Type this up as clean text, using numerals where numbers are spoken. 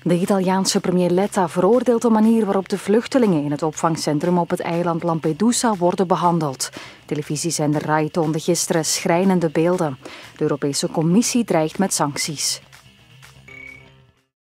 De Italiaanse premier Letta veroordeelt de manier waarop de vluchtelingen in het opvangcentrum op het eiland Lampedusa worden behandeld. Televisiezender Rai toonde gisteren schrijnende beelden. De Europese Commissie dreigt met sancties.